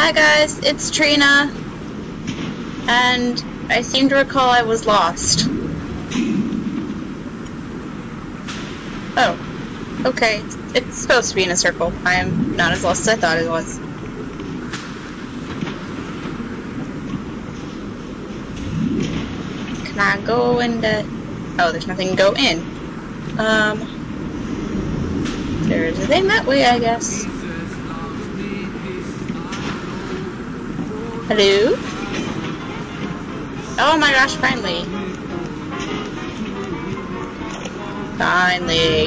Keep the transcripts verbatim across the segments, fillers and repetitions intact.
Hi guys, it's Trina, and I seem to recall I was lost. Oh, okay, it's supposed to be in a circle. I am not as lost as I thought it was. Can I go into... Oh, there's nothing to go in. Um, there's a thing that way, I guess. Hello? Oh my gosh, finally. Finally.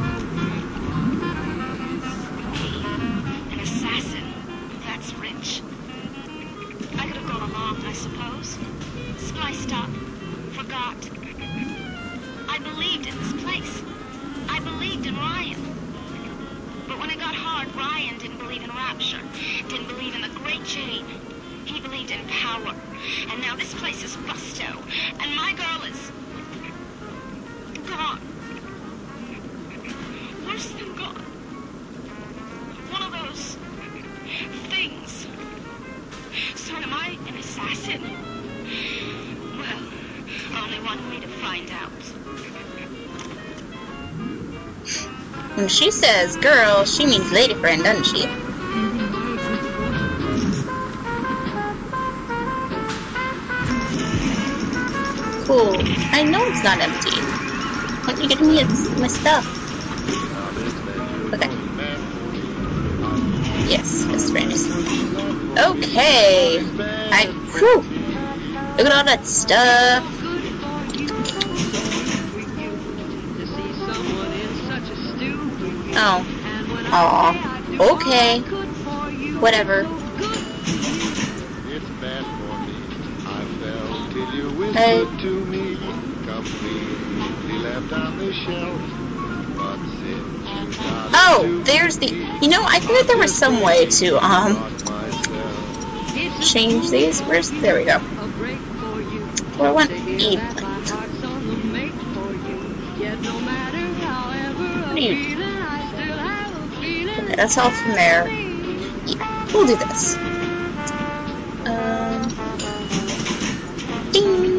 An assassin. That's rich. I could have gone along, I suppose. Spliced up. Forgot. I believed in this place. I believed in Ryan. But when it got hard, Ryan didn't believe in rapture. Didn't believe in the great chain. He believed in power. And now this place is Rusto. And my girl is... gone. Worse than gone. One of those... things. So am I an assassin? Well, only one way to find out. When she says girl, she means lady friend, doesn't she? Cool. I know it's not empty. Why don't you get me my stuff? Okay. Yes, it's very nice. Okay. I. Whew. Look at all that stuff. Oh. Aw. Okay. Whatever. Hey. Oh, there's the... You know, I think there was some way to, um... change these. Where's... There we go. Well, I want E. What are you... Okay, that's all from there. Yeah, we'll do this. Um... Ding!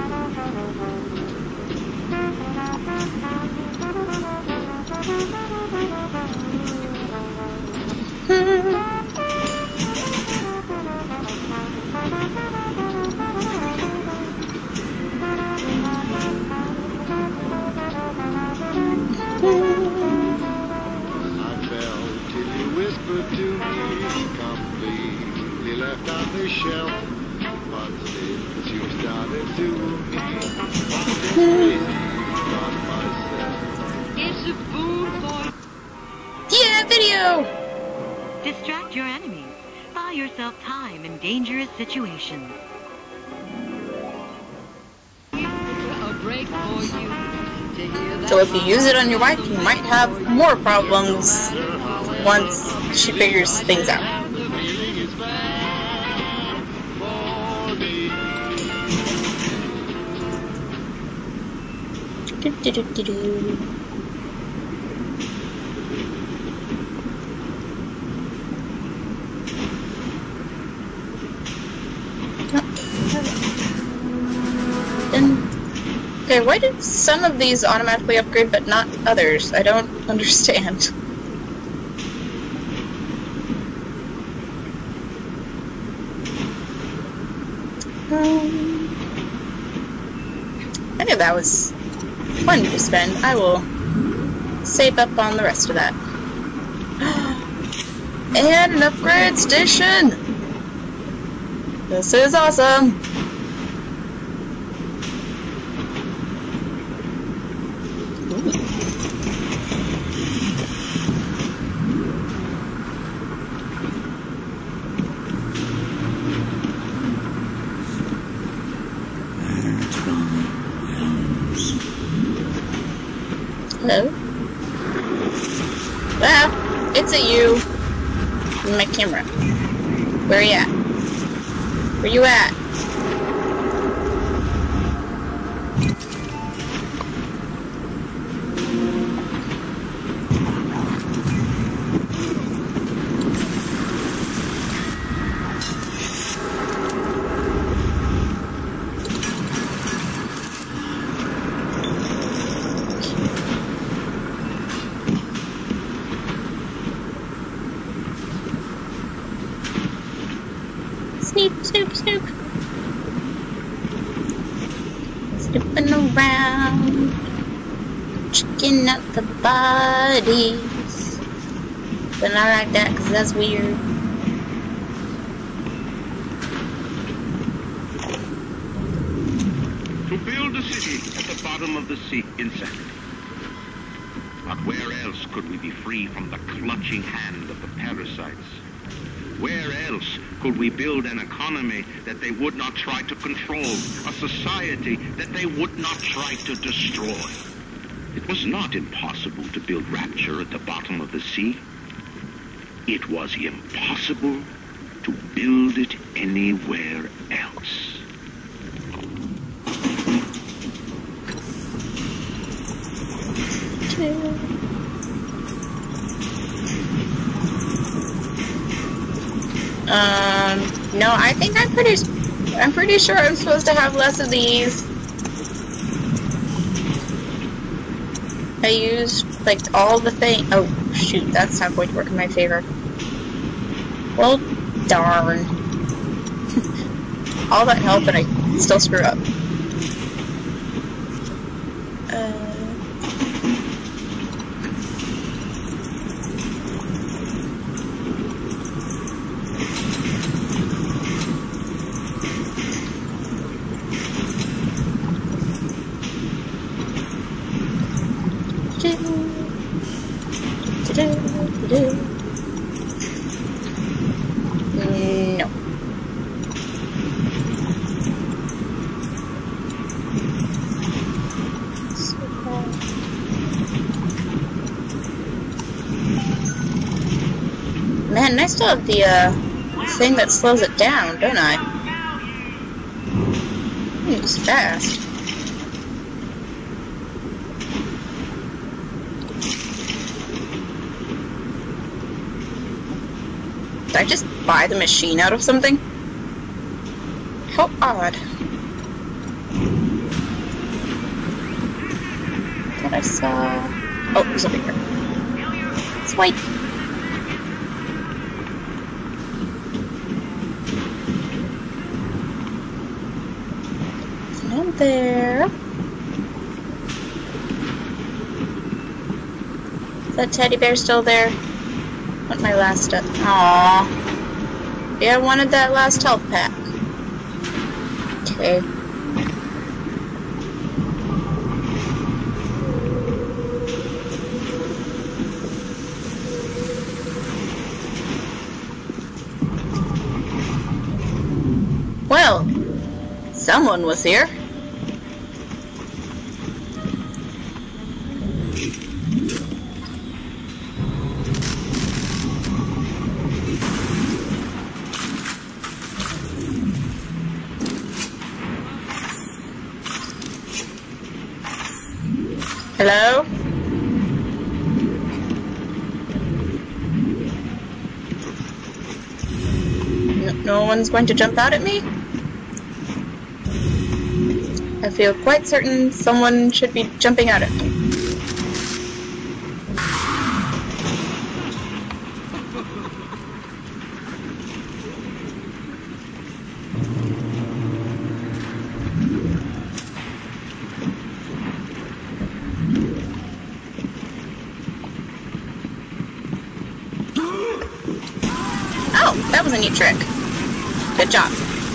Yeah, video! Distract your enemies. Buy yourself time in dangerous situations. So if you use it on your wife, you might have more problems once she figures things out. Do, do, do, do, do. Okay, why did some of these automatically upgrade but not others? I don't understand. Um, I knew that was fun to spend. I will save up on the rest of that. And an upgrade station! This is awesome! Hello? Ah, it's a you. My camera. Where are you at? Where you at? Snoop. Snooping around, checking out the bodies. But not like that, because that's weird. To build a city at the bottom of the sea, insect. But where else could we be free from the clutching hand of the parasites? Where else could we build an economy that they would not try to control, a society that they would not try to destroy? It was not impossible to build rapture at the bottom of the sea. It was impossible to build it anywhere else. Um, no, I think I'm pretty, I'm pretty sure I'm supposed to have less of these. I used, like, all the thing. Oh, shoot, that's not going to work in my favor. Well, darn. All that help and I still screw up. Uh... No. Man, I still have the uh, thing that slows it down, don't I? It's fast. Did I just buy the machine out of something? How odd. Thought I saw... Oh, there's a bigger. It's white. It's not there. Is that teddy bear still there? Want my last stuff? Aww. Yeah, I wanted that last health pack. Okay. Well, someone was here. Hello? No, no one's going to jump out at me? I feel quite certain someone should be jumping out at me. That was a neat trick. Good job.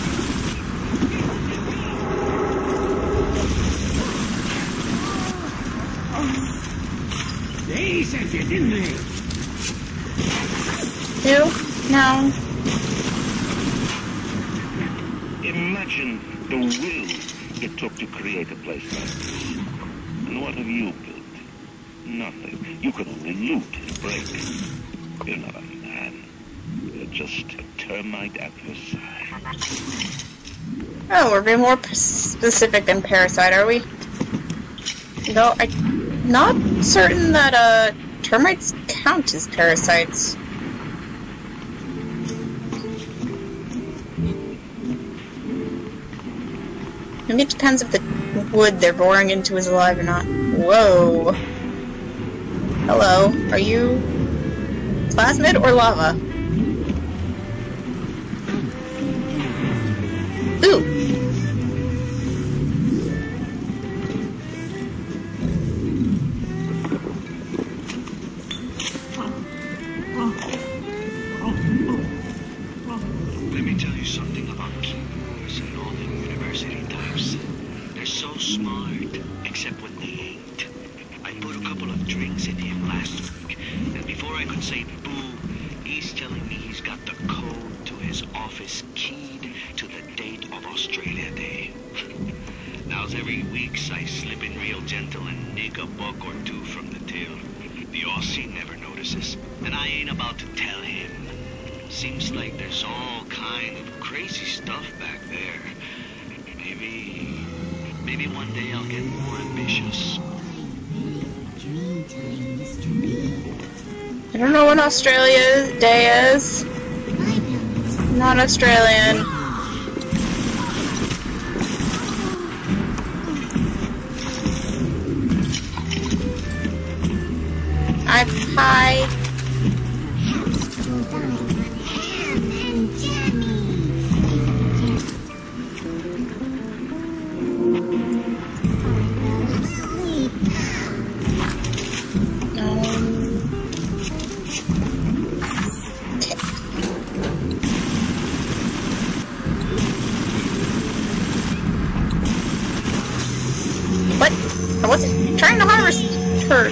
They sent it, didn't they? Who? No. Imagine the will it took to create a place like this. And what have you built? Nothing. You can only loot and break. You're not a man. You're just a termite at your side. Oh, we're being more specific than parasite, are we? Though I'm not certain that uh, termites count as parasites. Maybe it depends if the wood they're boring into is alive or not. Whoa. Hello. Are you plasmid or lava? Ooh! Let me tell you something about keyboards and all the university types. They're so smart, except when they ain't. I put a couple of drinks in him last week, and before I could say boo, he's telling me he's got the code to his office keyed to the date of Australia Day. Now's every weeks I slip in real gentle and nick a buck or two from the till. The Aussie never notices, and I ain't about to tell him. Seems like there's all kind of crazy stuff back there. Maybe... maybe one day I'll get more ambitious. I don't know what Australia Day is. Not Australian. I'm high. What? I wasn't trying to harvest her.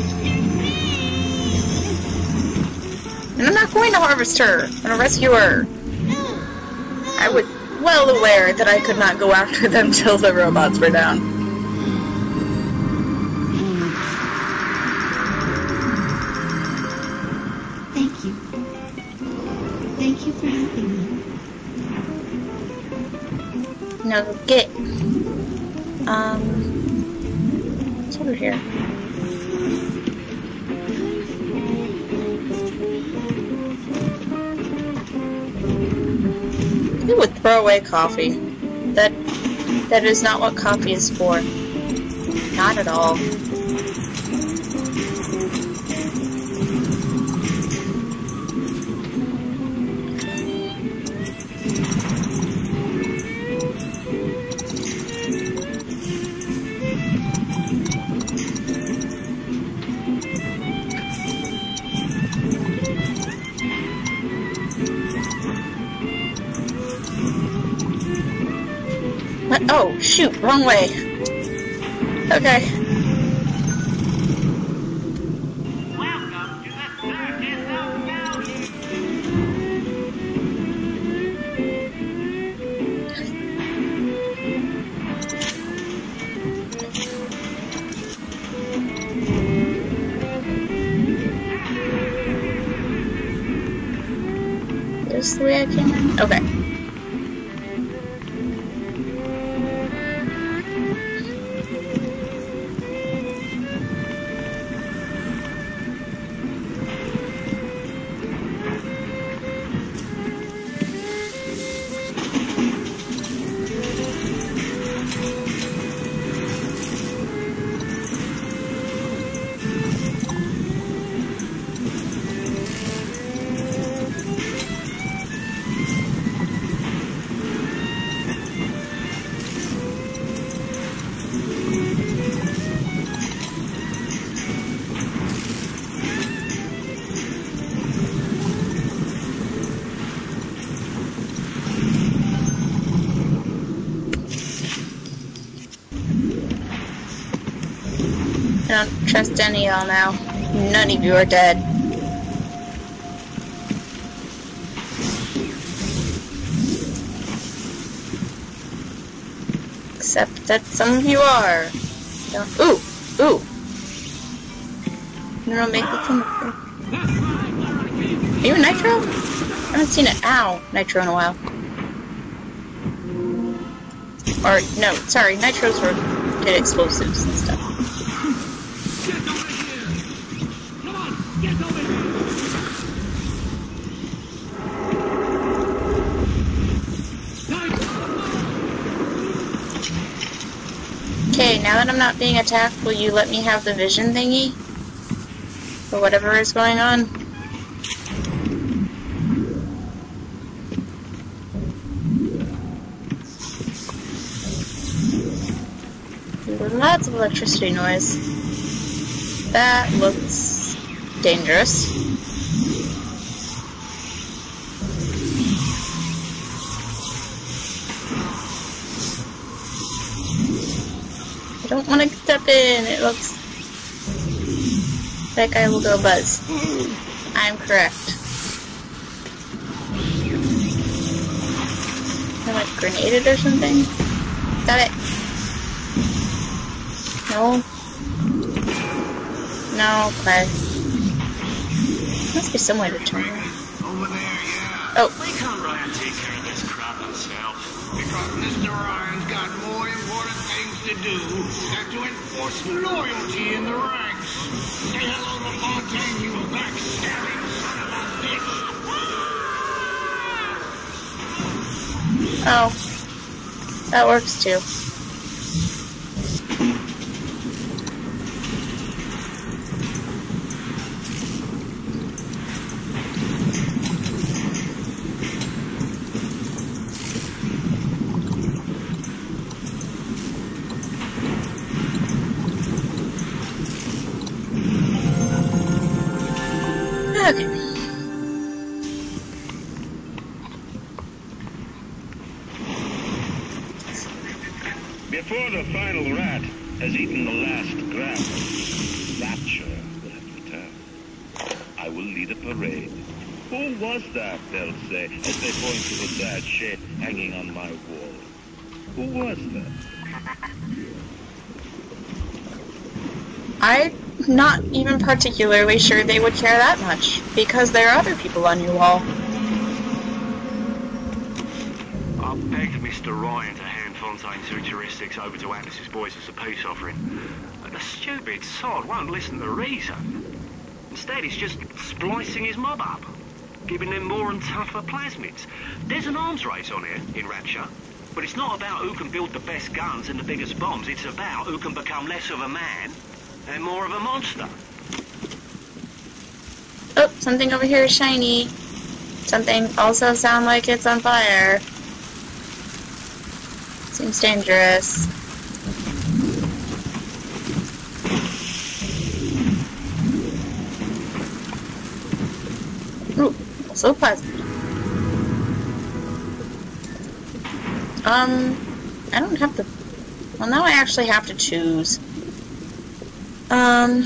And I'm not going to harvest her. I'm going to rescue her. I was well aware that I could not go after them till the robots were down. Thank you. Thank you for helping me. Now go get. Um. It's over here. You would throw away coffee. That that is not what coffee is for. Not at all. What? Oh, shoot, wrong way. Okay. Welcome to the circus of value. This is the way I came in? Okay. I don't trust any of y'all now. None of you are dead. Except that some of you are. Don't, ooh! Ooh! No, no, make the thing. Are you a Nitro? I haven't seen an ow Nitro in a while. Or, no, sorry, Nitros were did explosives and stuff. Okay, now that I'm not being attacked, will you let me have the vision thingy? For whatever is going on? lots of electricity noise. That looks dangerous. I don't want to step in. It looks like I will go buzz. I'm correct. I like grenaded or something. Is that it? No. No, okay. Must be some way to turn around. Over there, yeah. Oh. We can't Ryan take care of this crap himself. Because Mister Ryan's got more important things to do than to enforce loyalty in the ranks. Say hello to Fontaine, you backstabbing son of a bitch. Oh. That works too. Okay. Before the final rat has eaten the last gram, Rapture will have returned. I will lead a parade. Who was that, they'll say, as they point to the sad shape hanging on my wall. Who was that? I'm not even particularly sure they would care that much, because there are other people on your wall. I begged Mister Ryan to hand Fontaine's heuristics over to Atlas's boys as a peace offering. But the stupid sod won't listen to reason. Instead, he's just splicing his mob up, giving them more and tougher plasmids. There's an arms race on here in Rapture, but it's not about who can build the best guns and the biggest bombs. It's about who can become less of a man and more of a monster. Oh, something over here is shiny. Something also sounds like it's on fire. Seems dangerous. Ooh, also plasma. Um, I don't have to... Well, now I actually have to choose. Um...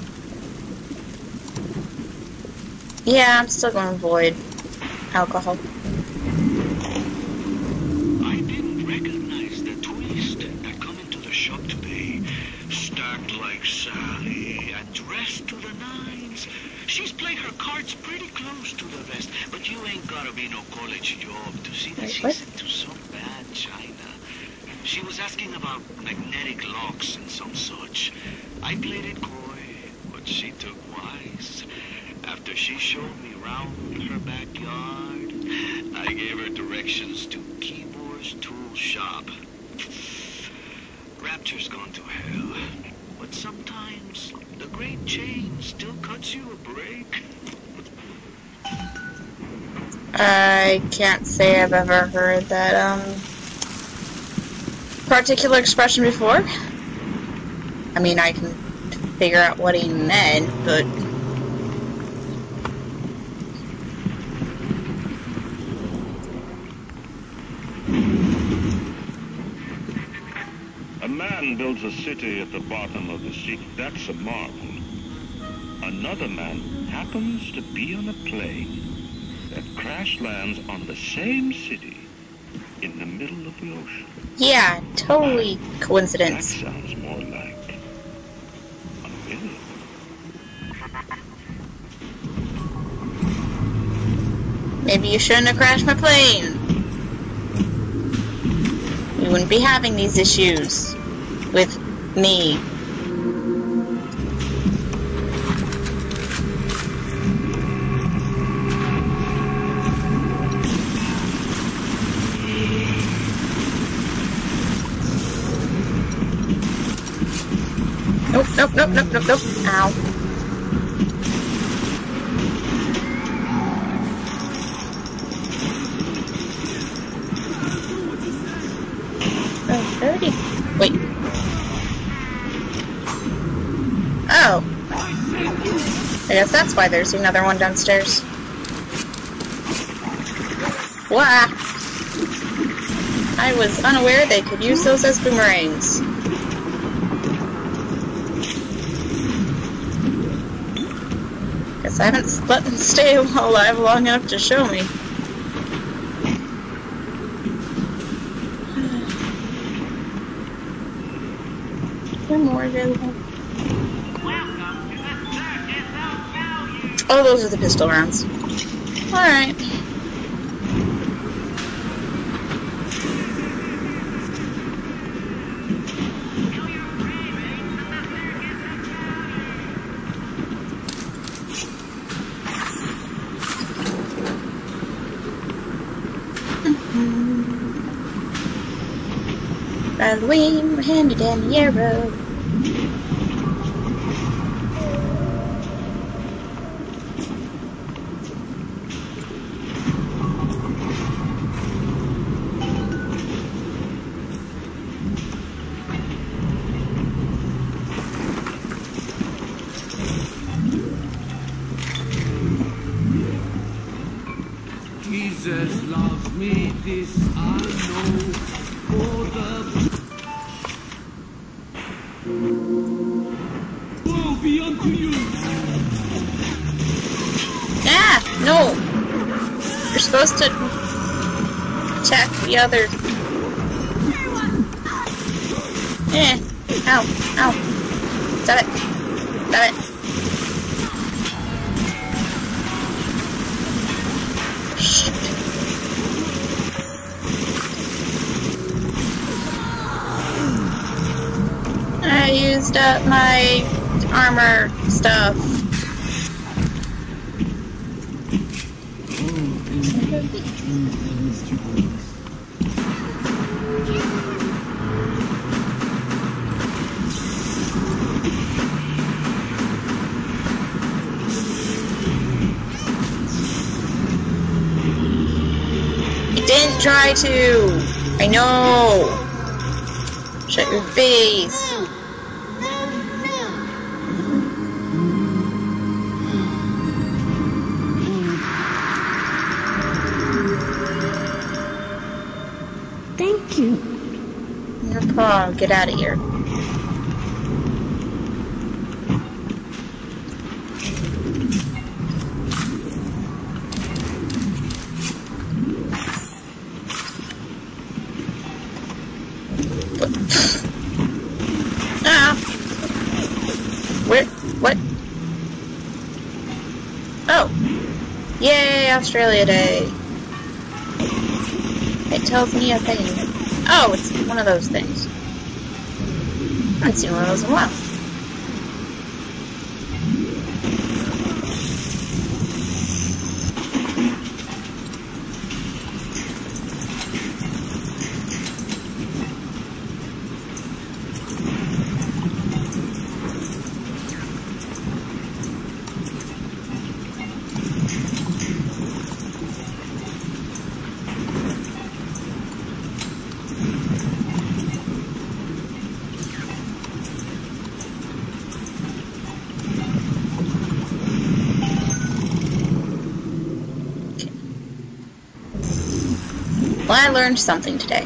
Yeah, I'm still going to avoid alcohol. I didn't recognize the twist that come into the shop today. Stacked like Sally and dressed to the nines. She's played her cards pretty close to the vest, but you ain't gotta be no college job to see that Wait, she's what? into some bad china. She was asking about magnetic locks and some such. I played it coy, but she took wise. After she showed me round her backyard, I gave her directions to Keyboard's tool shop. Rapture's gone to hell, but sometimes the great change still cuts you a break. I can't say I've ever heard that, um, particular expression before. I mean, I can figure out what he meant, but... A man builds a city at the bottom of the sea. That's a marvel. Another man happens to be on a plane that crash lands on the same city in the middle of the ocean. Yeah, totally That coincidence. sounds more like a miracle. Maybe you shouldn't have crashed my plane. We wouldn't be having these issues with me. Nope, nope, nope, nope, nope, nope. Ow. Oh, thirty. Wait. guess that's why there's another one downstairs. Wah! I was unaware they could use those as boomerangs. Guess I haven't let them stay alive long enough to show me. Is there more available? Oh, those are the pistol rounds. Alright. By the way, we're handed down the arrow. Jesus loves me, this I know, for the woe be unto you. Ah, no! You're supposed to attack the other. Eh, ow, ow. Stop it. Stop it. I used up my armor stuff. I didn't try to. I know. Shut your face. Thank you. No problem. Get out of here. Ah. Where? What? Oh. Yay, Australia Day. It tells me a thing. Oh, it's one of those things. I haven't seen one of those in a while. Well, I learned something today.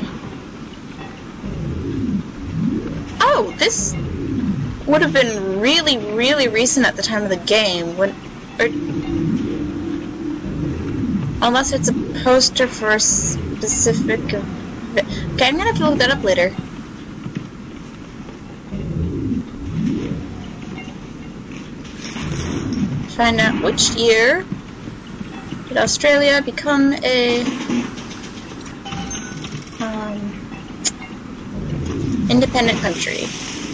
Oh, this would have been really, really recent at the time of the game. When, or, unless it's a poster for a specific event. Okay, I'm gonna have to look that up later. Find out which year did Australia become a um, independent country.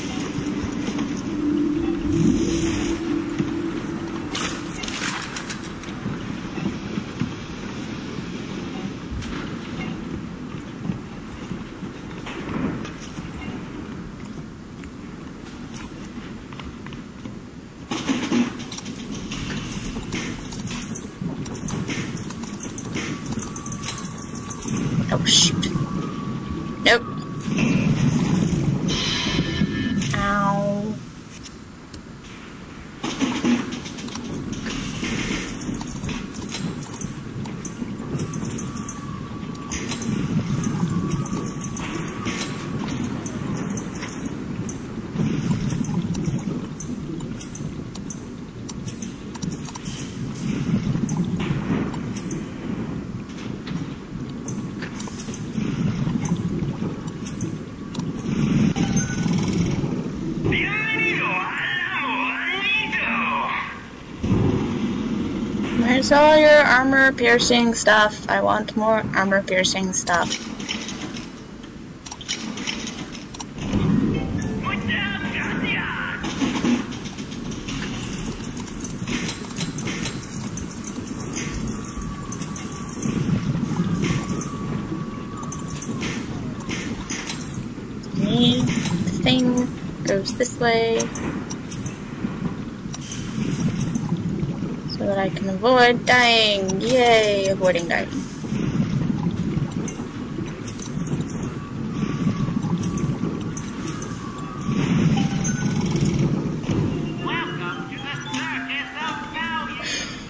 Oh, shoot. Nope. Ow. saw your armor piercing stuff. I want more armor piercing stuff. The thing goes this way so that I can avoid dying. Yay, avoiding dying. Welcome to the circus of value.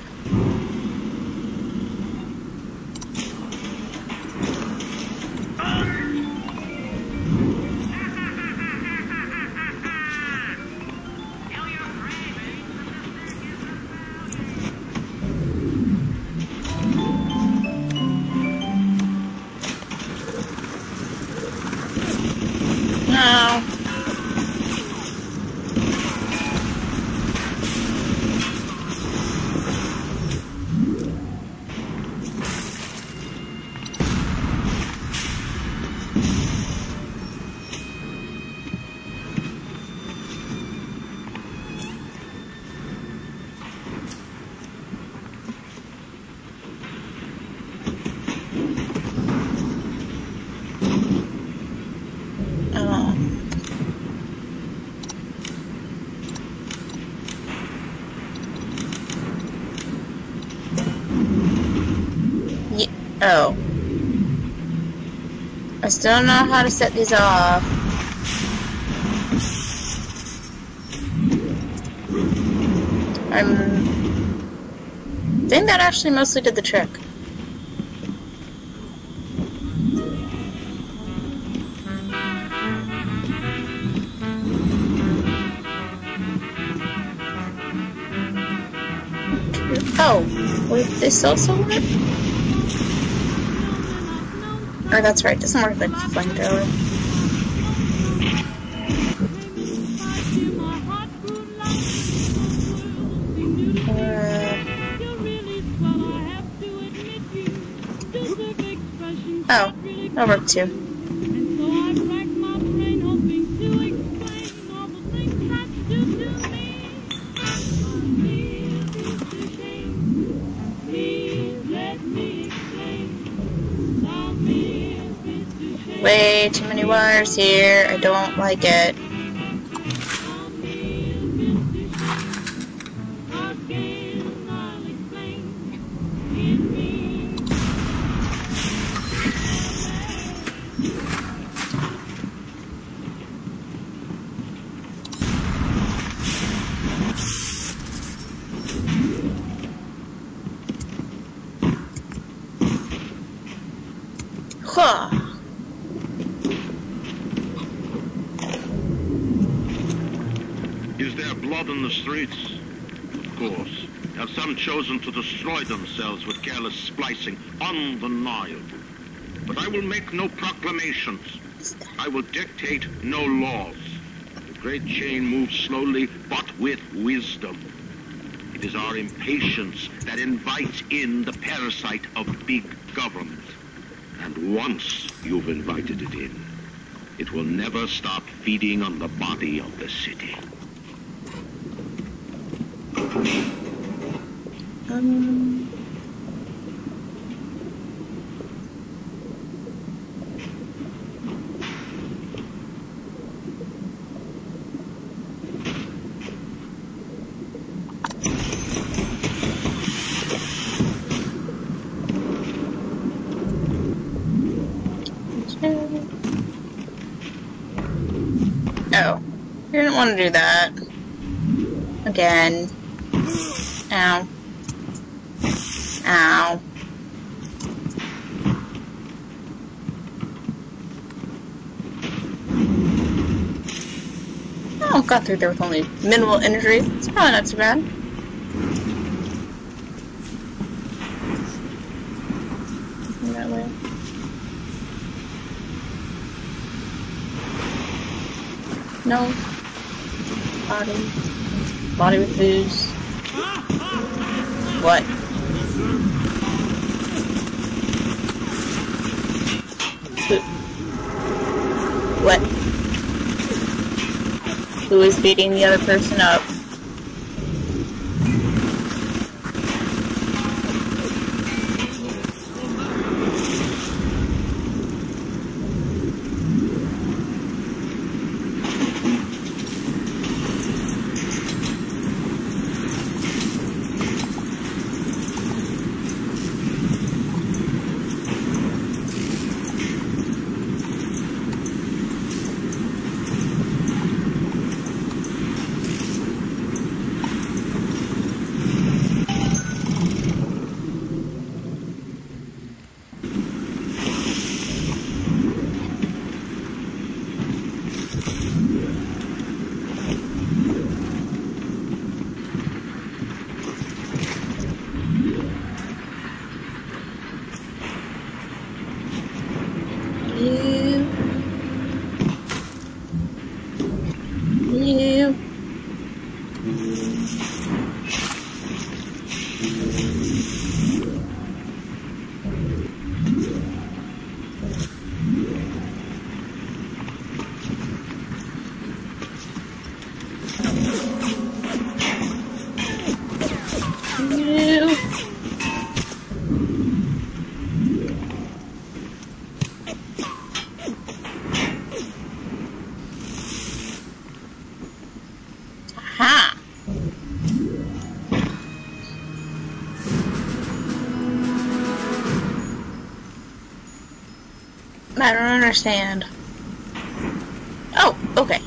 No. Oh. I still don't know how to set these off. I'm... I think that actually mostly did the trick. Oh, wait, this also work? Oh, that's right, it doesn't work like flamethrower. Uh, oh, that'll work too. Way too many wires here. I don't like it. Huh. Is there blood in the streets? Of course. Have some chosen to destroy themselves with careless splicing on the Nile. But I will make no proclamations. I will dictate no laws. The great chain moves slowly, but with wisdom. It is our impatience that invites in the parasite of big government. And once you've invited it in, it will never stop feeding on the body of the city. Um... Oh, you didn't want to do that. Again. Ow. Ow. Oh, got through there with only minimal injury. It's probably not too bad. That way. No. Body. Body with booze. What? What? Who is beating the other person up? I don't understand. Oh, okay.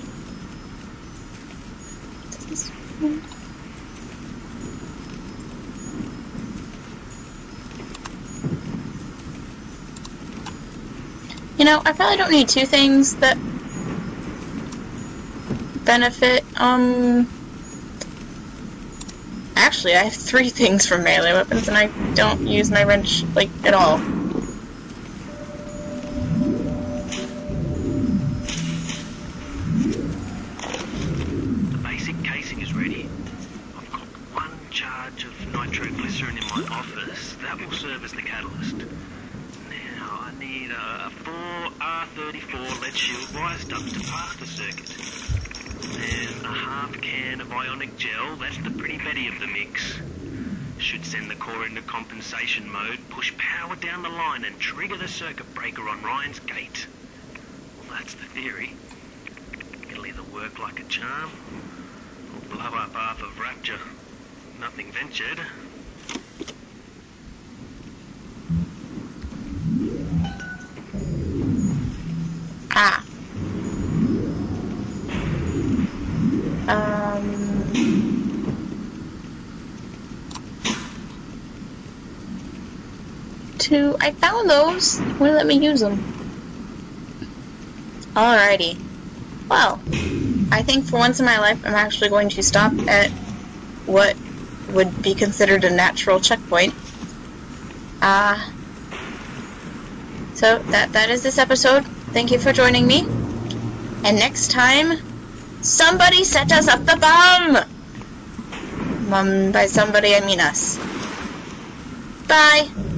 You know, I probably don't need two things that benefit, um... Actually, I have three things from melee weapons, and I don't use my wrench, like, at all. The basic casing is ready. I've got one charge of nitroglycerin in my office. That will serve as the catalyst. Now, I need a four R thirty-four lead shield wire stubs to pass the circuit. And a half can of ionic gel, that's the pretty Betty of the mix. Should send the core into compensation mode, push power down the line and trigger the circuit breaker on Ryan's gate. Well, that's the theory. It'll either work like a charm, or blow up half of Rapture. Nothing ventured. Ah. Um, two, I found those. Wouldn't let me use them. Alrighty. Well, I think for once in my life I'm actually going to stop at what would be considered a natural checkpoint. Uh, so that that is this episode. Thank you for joining me. And next time, somebody set us up the bomb! Um, by somebody, I mean us. Bye!